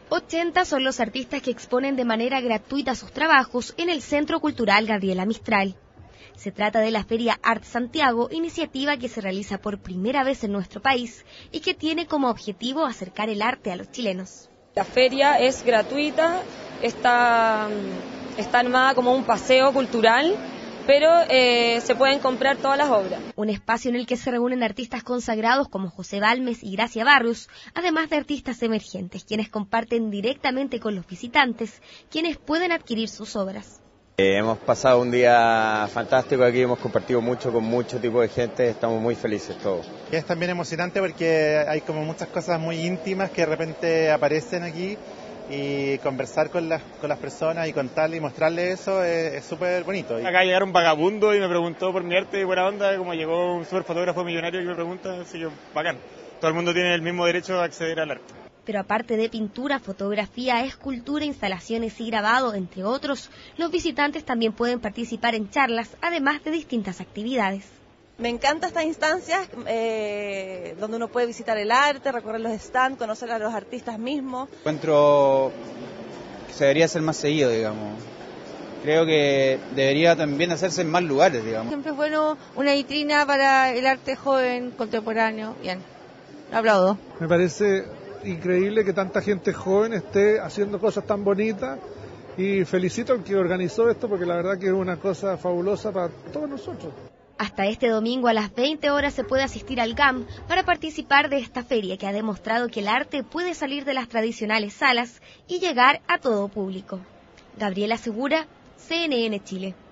80 son los artistas que exponen de manera gratuita sus trabajos en el Centro Cultural Gabriela Mistral. Se trata de la Feria Art Santiago, iniciativa que se realiza por primera vez en nuestro país y que tiene como objetivo acercar el arte a los chilenos. La feria es gratuita, está armada como un paseo cultural, pero se pueden comprar todas las obras. Un espacio en el que se reúnen artistas consagrados como José Balmes y Gracia Barrios, además de artistas emergentes, quienes comparten directamente con los visitantes, quienes pueden adquirir sus obras. Hemos pasado un día fantástico aquí, hemos compartido mucho con mucho tipo de gente, estamos muy felices todos. Es también emocionante porque hay como muchas cosas muy íntimas que de repente aparecen aquí y conversar con las personas y contarles y mostrarles eso es súper bonito. Acá llegaron vagabundos y me preguntó por mi arte, buena onda, como llegó un super fotógrafo millonario y me pregunta, así que bacán. Todo el mundo tiene el mismo derecho a acceder al arte. Pero aparte de pintura, fotografía, escultura, instalaciones y grabado, entre otros, los visitantes también pueden participar en charlas, además de distintas actividades. Me encantan estas instancias donde uno puede visitar el arte, recorrer los stands, conocer a los artistas mismos. Encuentro que se debería hacer más seguido, digamos. Creo que debería también hacerse en más lugares, digamos. Siempre es bueno una vitrina para el arte joven, contemporáneo. Bien, lo aplaudo. Me parece increíble que tanta gente joven esté haciendo cosas tan bonitas y felicito al que organizó esto porque la verdad que es una cosa fabulosa para todos nosotros. Hasta este domingo a las 20 horas se puede asistir al GAM para participar de esta feria que ha demostrado que el arte puede salir de las tradicionales salas y llegar a todo público. Gabriela Segura, CNN Chile.